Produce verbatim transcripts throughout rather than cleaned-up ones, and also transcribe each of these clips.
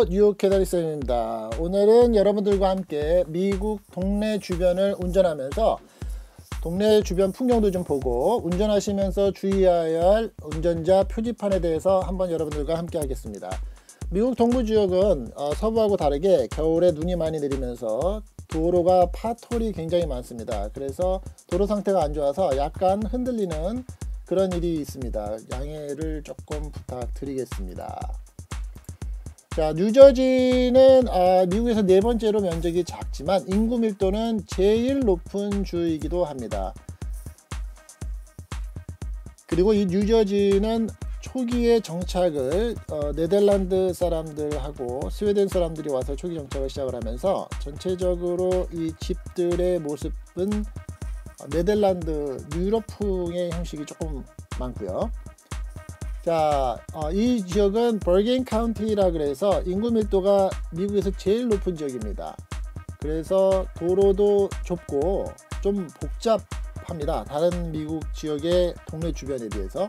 안녕하세요, 뉴욕 캐나리쌤입니다. 오늘은 여러분들과 함께 미국 동네 주변을 운전하면서 동네 주변 풍경도 좀 보고 운전하시면서 주의해야 할 운전자 표지판에 대해서 한번 여러분들과 함께 하겠습니다. 미국 동부 지역은 어, 서부하고 다르게 겨울에 눈이 많이 내리면서 도로가 파톨이 굉장히 많습니다. 그래서 도로 상태가 안 좋아서 약간 흔들리는 그런 일이 있습니다. 양해를 조금 부탁드리겠습니다. 자, 뉴저지는 아, 미국에서 네 번째로 면적이 작지만 인구 밀도는 제일 높은 주이기도 합니다. 그리고 이 뉴저지는 초기에 정착을 어, 네덜란드 사람들하고 스웨덴 사람들이 와서 초기 정착을 시작을 하면서 전체적으로 이 집들의 모습은 네덜란드 유럽풍의 형식이 조금 많고요. 자, 어, 이 지역은 버겐 카운티라 그래서 인구 밀도가 미국에서 제일 높은 지역입니다. 그래서 도로도 좁고 좀 복잡합니다. 다른 미국 지역의 동네 주변에 비해서.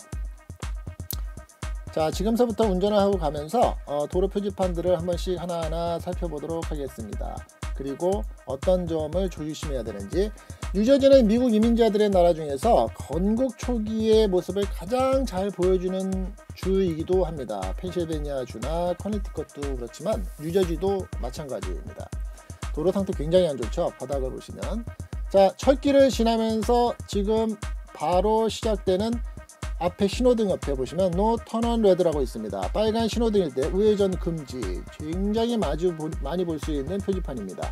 자, 지금서부터 운전을 하고 가면서 어, 도로 표지판들을 한 번씩 하나하나 살펴보도록 하겠습니다. 그리고 어떤 점을 조심해야 되는지. 뉴저지는 미국 이민자들의 나라 중에서 건국 초기의 모습을 가장 잘 보여주는 주이기도 합니다. 펜실베니아주나 커네티컷도 그렇지만 뉴저지도 마찬가지입니다. 도로 상태 굉장히 안 좋죠. 바닥을 보시면. 자, 철길을 지나면서 지금 바로 시작되는 앞에 신호등 옆에 보시면 No Turn on Red라고 있습니다. 빨간 신호등일 때 우회전 금지. 굉장히 마주 많이 볼 수 있는 표지판입니다.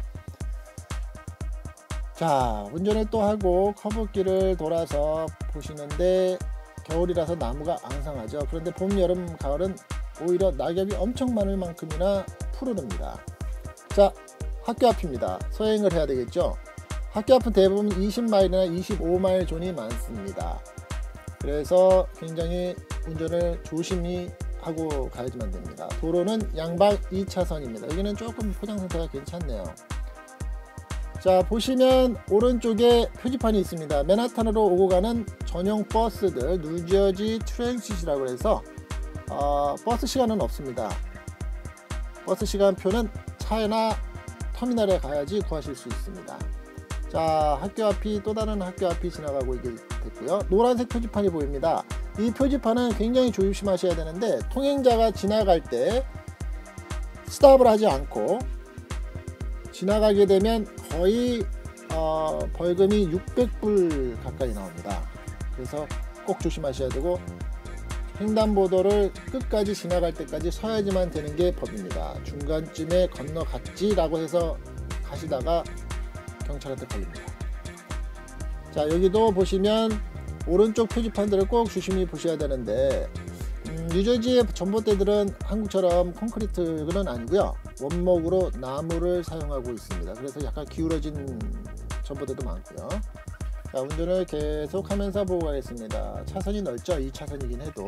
자, 운전을 또 하고 커브길을 돌아서 보시는데 겨울이라서 나무가 앙상하죠. 그런데 봄, 여름, 가을은 오히려 낙엽이 엄청 많을 만큼이나 푸르릅니다. 자, 학교 앞입니다. 서행을 해야 되겠죠. 학교 앞은 대부분 이십 마일이나 이십오 마일 존이 많습니다. 그래서 굉장히 운전을 조심히 하고 가야지만 됩니다. 도로는 양방 이 차선입니다. 여기는 조금 포장 상태가 괜찮네요. 자, 보시면 오른쪽에 표지판이 있습니다. 맨하탄으로 오고 가는 전용 버스들, 뉴저지 트랜시트라고 해서 어, 버스 시간은 없습니다. 버스 시간표는 차나 터미널에 가야지 구하실 수 있습니다. 자, 학교 앞이 또 다른 학교 앞이 지나가고 이게 됐고요. 노란색 표지판이 보입니다. 이 표지판은 굉장히 조심하셔야 되는데 통행자가 지나갈 때 스탑을 하지 않고 지나가게 되면 거의 어, 벌금이 육백 불 가까이 나옵니다. 그래서 꼭 조심하셔야 되고 횡단보도를 끝까지 지나갈 때까지 서야지만 되는 게 법입니다. 중간쯤에 건너갔지 라고 해서 가시다가 경찰한테 걸립니다. 자, 여기도 보시면 오른쪽 표지판들을 꼭 조심히 보셔야 되는데 음, 뉴저지의 전봇대들은 한국처럼 콘크리트는 아니고요, 원목으로 나무를 사용하고 있습니다. 그래서 약간 기울어진 전봇대도 많고요. 자, 운전을 계속 하면서 보고 가겠습니다. 차선이 넓죠. 이 차선이긴 해도.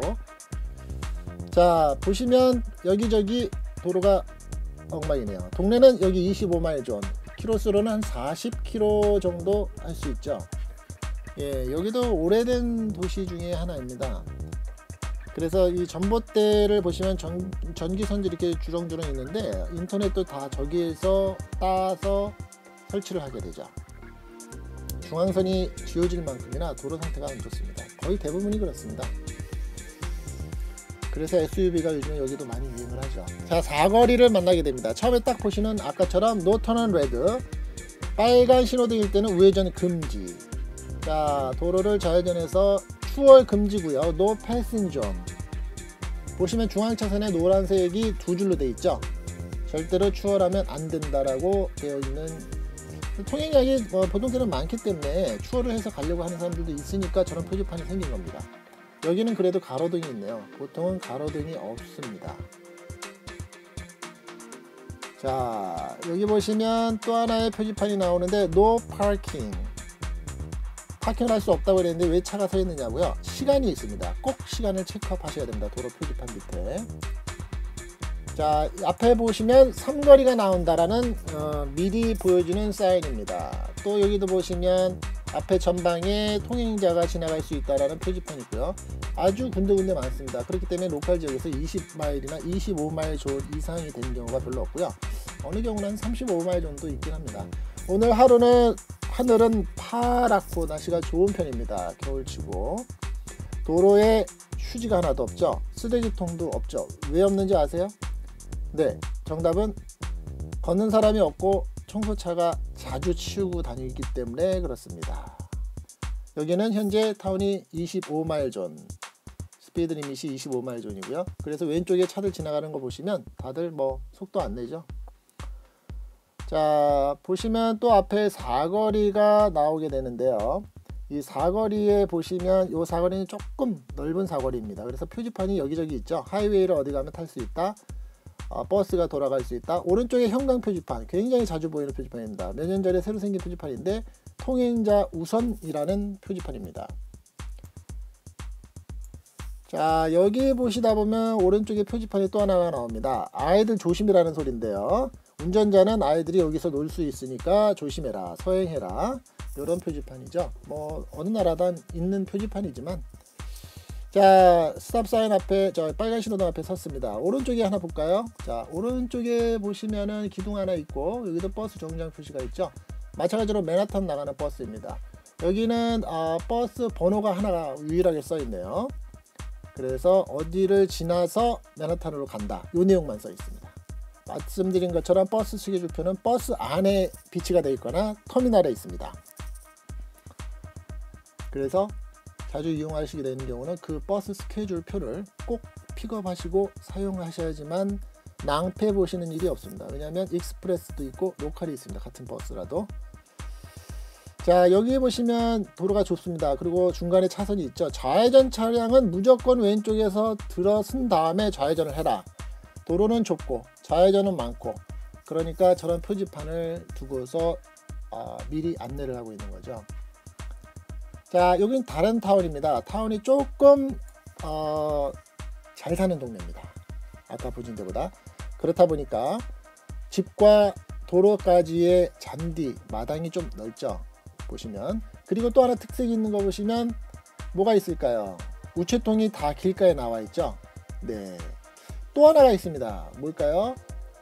자, 보시면 여기저기 도로가 엉망이네요. 동네는 여기 이십오 마일 존, 키로수로는 한 사십 킬로미터 정도 할 수 있죠. 예, 여기도 오래된 도시 중에 하나입니다. 그래서 이 전봇대를 보시면 전, 전기선들이 이렇게 주렁주렁 있는데 인터넷도 다 저기에서 따서 설치를 하게 되죠. 중앙선이 지워질 만큼이나 도로 상태가 안 좋습니다. 거의 대부분이 그렇습니다. 그래서 에스유브이가 요즘에 여기도 많이 유행을 하죠. 자, 사거리를 만나게 됩니다. 처음에 딱 보시는 아까처럼 No Turn on Red, 빨간 신호등일 때는 우회전 금지. 자, 도로를 좌회전해서 추월 금지구요. No Passing Zone. 보시면 중앙차선에 노란색이 두 줄로 되어 있죠. 절대로 추월하면 안 된다라고 되어 있는, 통행량이 뭐 보통대로 많기 때문에 추월을 해서 가려고 하는 사람들도 있으니까 저런 표지판이 생긴 겁니다. 여기는 그래도 가로등이 있네요. 보통은 가로등이 없습니다. 자, 여기 보시면 또 하나의 표지판이 나오는데 No Parking. 파킹을 할 수 없다고 그랬는데 왜 차가 서 있느냐고요? 시간이 있습니다. 꼭 시간을 체크업 하셔야 됩니다. 도로 표지판 밑에. 자, 앞에 보시면 삼거리가 나온다라는 어, 미리 보여주는 사인입니다. 또 여기도 보시면 앞에 전방에 통행자가 지나갈 수 있다라는 표지판이 있고요. 아주 군데군데 많습니다. 그렇기 때문에 로컬 지역에서 이십 마일이나 이십오 마일 존 이상이 되는 경우가 별로 없고요. 어느 경우는 한 삼십오 마일 정도 있긴 합니다. 오늘 하루는 하늘은 파랗고 날씨가 좋은 편입니다. 겨울치고 도로에 휴지가 하나도 없죠. 쓰레기통도 없죠. 왜 없는지 아세요? 네, 정답은 걷는 사람이 없고 청소차가 자주 치우고 다니기 때문에 그렇습니다. 여기는 현재 타운이 이십오 마일 존, 스피드 리밋이 이십오 마일 존이고요. 그래서 왼쪽에 차들 지나가는 거 보시면 다들 뭐 속도 안 내죠. 자, 보시면 또 앞에 사거리가 나오게 되는데요. 이 사거리에 보시면 이 사거리는 조금 넓은 사거리입니다. 그래서 표지판이 여기저기 있죠. 하이웨이를 어디 가면 탈 수 있다. 어, 버스가 돌아갈 수 있다. 오른쪽에 형광 표지판, 굉장히 자주 보이는 표지판입니다. 몇 년 전에 새로 생긴 표지판인데 통행자 우선이라는 표지판입니다. 자, 여기 보시다 보면 오른쪽에 표지판이 또 하나가 나옵니다. 아이들 조심이라는 소리인데요. 운전자는 아이들이 여기서 놀 수 있으니까 조심해라, 서행해라, 이런 표지판이죠. 뭐 어느 나라든 있는 표지판이지만, 자, 스탑 사인 앞에, 저 빨간 신호등 앞에 섰습니다. 오른쪽에 하나 볼까요? 자, 오른쪽에 보시면은 기둥 하나 있고 여기도 버스 정류장 표시가 있죠. 마찬가지로 맨하탄 나가는 버스입니다. 여기는 아, 버스 번호가 하나가 유일하게 써 있네요. 그래서 어디를 지나서 맨하탄으로 간다, 요 내용만 써 있습니다. 말씀드린 것처럼 버스 스케줄표는 버스 안에 비치가 되어 있거나 터미널에 있습니다. 그래서 자주 이용하시게 되는 경우는 그 버스 스케줄표를 꼭 픽업하시고 사용하셔야지만 낭패 보시는 일이 없습니다. 왜냐하면 익스프레스도 있고 로컬이 있습니다. 같은 버스라도. 자, 여기 보시면 도로가 좁습니다. 그리고 중간에 차선이 있죠. 좌회전 차량은 무조건 왼쪽에서 들어선 다음에 좌회전을 해라. 도로는 좁고 좌회전은 많고, 그러니까 저런 표지판을 두고서 어, 미리 안내를 하고 있는 거죠. 자, 여긴 다른 타운입니다. 타운이 조금 어, 잘 사는 동네입니다. 아까 보신 데보다. 그렇다 보니까 집과 도로까지의 잔디, 마당이 좀 넓죠. 보시면. 그리고 또 하나 특색이 있는 거 보시면 뭐가 있을까요? 우체통이 다 길가에 나와 있죠. 네. 또 하나가 있습니다. 뭘까요?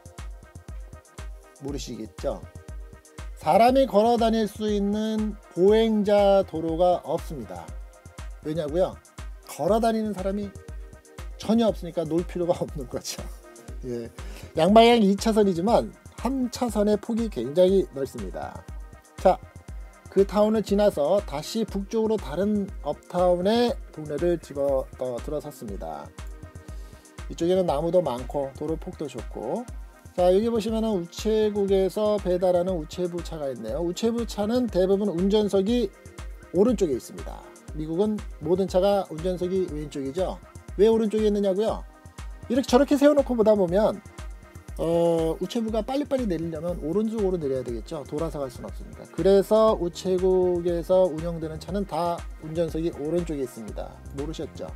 모르시겠죠? 사람이 걸어 다닐 수 있는 보행자 도로가 없습니다. 왜냐고요? 걸어 다니는 사람이 전혀 없으니까 놀 필요가 없는 거죠. 예. 양방향 이 차선이지만 한 차선의 폭이 굉장히 넓습니다. 자, 그 타운을 지나서 다시 북쪽으로 다른 업타운의 동네를 집어 어, 들어섰습니다. 이쪽에는 나무도 많고 도로 폭도 좋고, 자, 여기 보시면은 우체국에서 배달하는 우체부 차가 있네요. 우체부 차는 대부분 운전석이 오른쪽에 있습니다. 미국은 모든 차가 운전석이 왼쪽이죠. 왜 오른쪽에 있느냐고요? 이렇게 저렇게 세워놓고 보다 보면 어, 우체부가 빨리빨리 내리려면 오른쪽으로 내려야 되겠죠. 돌아서 갈 수는 없으니까. 그래서 우체국에서 운영되는 차는 다 운전석이 오른쪽에 있습니다. 모르셨죠?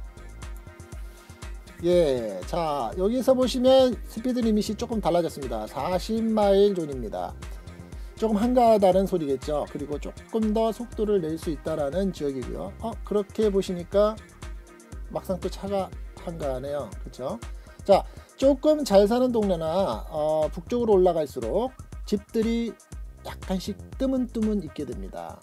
예, 자, 여기서 보시면 스피드 리밋이 조금 달라졌습니다. 사십 마일 존입니다. 조금 한가하다는 소리겠죠. 그리고 조금 더 속도를 낼 수 있다라는 지역이고요. 어, 그렇게 보시니까 막상 또 차가 한가하네요. 그렇죠? 자, 조금 잘 사는 동네나 어, 북쪽으로 올라갈수록 집들이 약간씩 뜨문뜨문 있게 됩니다.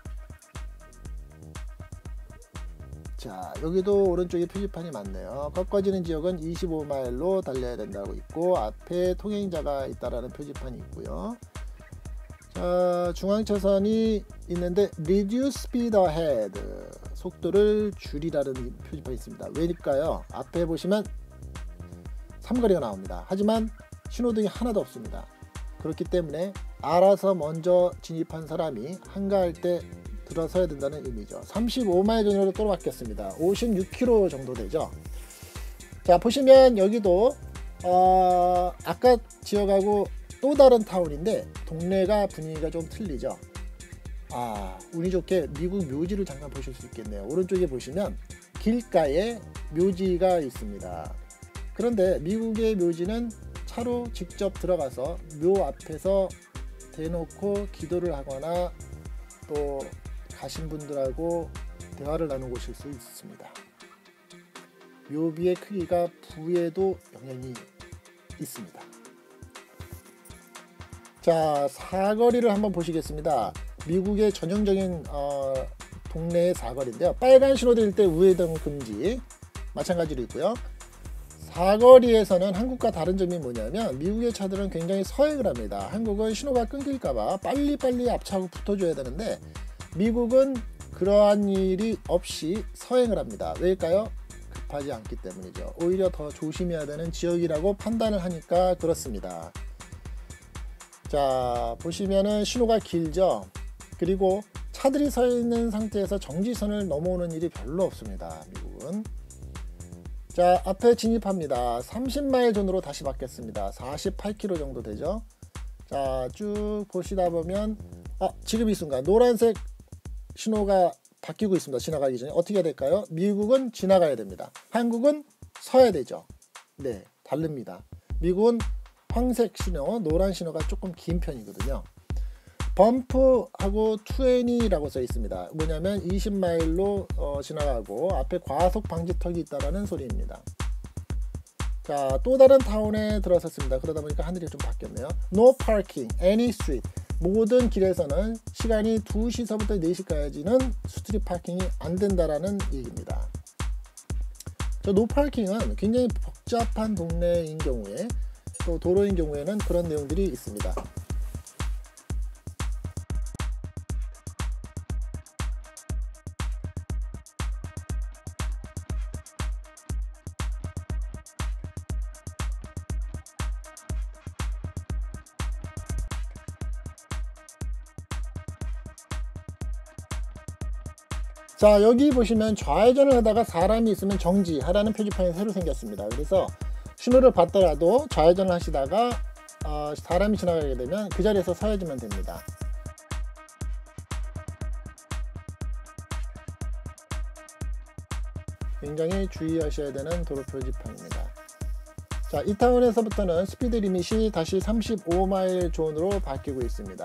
자, 여기도 오른쪽에 표지판이 많네요. 꺾어지는 지역은 이십오 마일로 달려야 된다고 있고, 앞에 통행자가 있다라는 표지판이 있고요. 자, 중앙차선이 있는데 Reduce Speed Ahead, 속도를 줄이라는 표지판이 있습니다. 왜일까요? 앞에 보시면 삼거리가 나옵니다. 하지만 신호등이 하나도 없습니다. 그렇기 때문에 알아서 먼저 진입한 사람이 한가할 때 들어서야 된다는 의미죠. 삼십오 마일 전으로 또 바뀌었습니다. 오십육 킬로미터 정도 되죠. 자, 보시면 여기도 어, 아까 지역하고 또 다른 타운인데 동네가 분위기가 좀 틀리죠. 아, 운이 좋게 미국 묘지를 잠깐 보실 수 있겠네요. 오른쪽에 보시면 길가에 묘지가 있습니다. 그런데 미국의 묘지는 차로 직접 들어가서 묘 앞에서 대놓고 기도를 하거나 또 가신 분들하고 대화를 나누고 오실 수 있습니다. 묘비의 크기가 부에도 영향이 있습니다. 자, 사거리를 한번 보시겠습니다. 미국의 전형적인 어, 동네의 사거리인데요. 빨간 신호될 때 우회전 금지 마찬가지로 있고요. 사거리에서는 한국과 다른 점이 뭐냐면 미국의 차들은 굉장히 서행을 합니다. 한국은 신호가 끊길까봐 빨리빨리 앞차하고 붙어줘야 되는데 미국은 그러한 일이 없이 서행을 합니다. 왜일까요? 급하지 않기 때문이죠. 오히려 더 조심해야 되는 지역이라고 판단을 하니까 그렇습니다. 자, 보시면은 신호가 길죠. 그리고 차들이 서 있는 상태에서 정지선을 넘어오는 일이 별로 없습니다. 미국은. 자, 앞에 진입합니다. 삼십 마일 존으로 다시 바뀌었습니다. 사십팔 킬로미터 정도 되죠. 자, 쭉 보시다 보면 아, 지금 이 순간 노란색 신호가 바뀌고 있습니다. 지나가기 전에 어떻게 해야 될까요? 미국은 지나가야 됩니다. 한국은 서야 되죠. 네, 다릅니다. 미국은 황색 신호, 노란 신호가 조금 긴 편이거든요. 범프하고 이십라고 써 있습니다. 뭐냐면 이십 마일로 어, 지나가고 앞에 과속 방지턱이 있다라는 소리입니다. 자, 또 다른 타운에 들어섰습니다. 그러다 보니까 하늘이 좀 바뀌었네요. No parking, any street. 모든 길에서는 시간이 두 시서부터 네 시까지는 스트릿 파킹이 안 된다라는 얘기입니다. 저 노 파킹은 굉장히 복잡한 동네인 경우에 또 도로인 경우에는 그런 내용들이 있습니다. 자, 여기 보시면 좌회전을 하다가 사람이 있으면 정지하라는 표지판이 새로 생겼습니다. 그래서 신호를 받더라도 좌회전을 하시다가 어, 사람이 지나가게 되면 그 자리에서 서야지면 됩니다. 굉장히 주의하셔야 되는 도로 표지판입니다. 자, 이 타운에서부터는 스피드 리밋이 다시 삼십오 마일 존으로 바뀌고 있습니다.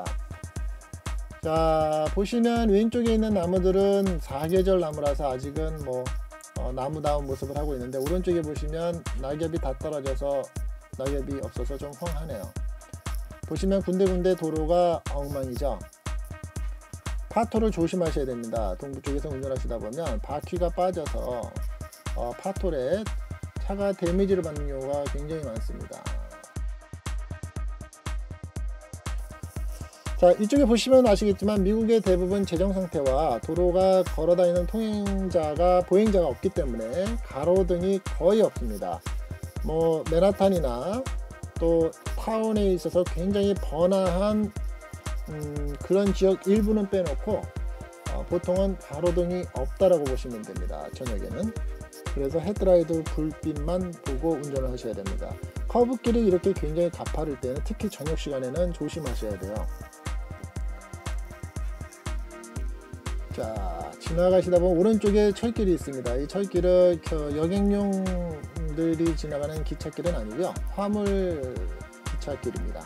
자, 보시면 왼쪽에 있는 나무들은 사계절 나무라서 아직은 뭐 어, 나무다운 모습을 하고 있는데 오른쪽에 보시면 낙엽이 다 떨어져서 낙엽이 없어서 좀 황하네요. 보시면 군데군데 도로가 엉망이죠. 파토를 조심하셔야 됩니다. 동부 쪽에서 운전하시다 보면 바퀴가 빠져서 어, 파토에 차가 데미지를 받는 경우가 굉장히 많습니다. 자, 이쪽에 보시면 아시겠지만 미국의 대부분 재정 상태와 도로가 걸어다니는 통행자가 보행자가 없기 때문에 가로등이 거의 없습니다. 뭐 맨하탄이나 또 타운에 있어서 굉장히 번화한 음, 그런 지역 일부는 빼놓고 어, 보통은 가로등이 없다라고 보시면 됩니다. 저녁에는. 그래서 헤드라이트 불빛만 보고 운전을 하셔야 됩니다. 커브길이 이렇게 굉장히 가파를 때는 특히 저녁 시간에는 조심하셔야 돼요. 자, 지나가시다 보면 오른쪽에 철길이 있습니다. 이 철길은 여객용들이 지나가는 기찻길은 아니고요, 화물 기찻길입니다.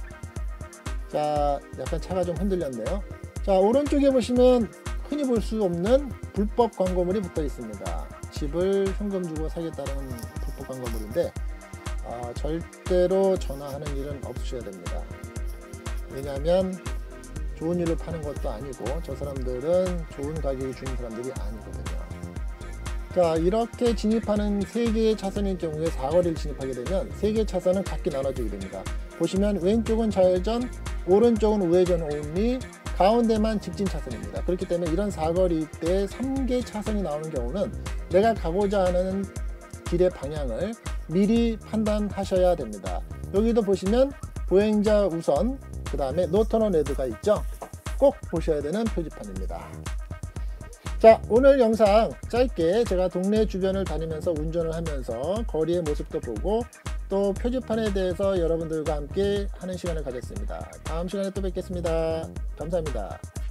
자, 약간 차가 좀 흔들렸네요. 자, 오른쪽에 보시면 흔히 볼 수 없는 불법 광고물이 붙어 있습니다. 집을 현금 주고 사겠다는 불법 광고물인데 어, 절대로 전화하는 일은 없으셔야 됩니다. 왜냐하면 좋은 일을 파는 것도 아니고 저 사람들은 좋은 가격이 주는 사람들이 아니거든요. 자, 이렇게 진입하는 세 개의 차선일 경우에 사거리를 진입하게 되면 세 개의 차선은 각기 나눠지게 됩니다. 보시면 왼쪽은 좌회전, 오른쪽은 우회전 온리, 가운데만 직진 차선입니다. 그렇기 때문에 이런 사거리 때 삼 개 차선이 나오는 경우는 내가 가고자 하는 길의 방향을 미리 판단하셔야 됩니다. 여기도 보시면 보행자 우선, 그 다음에 노턴 레드가 있죠. 꼭 보셔야 되는 표지판입니다. 자, 오늘 영상 짧게 제가 동네 주변을 다니면서 운전을 하면서 거리의 모습도 보고 또 표지판에 대해서 여러분들과 함께 하는 시간을 가졌습니다. 다음 시간에 또 뵙겠습니다. 감사합니다.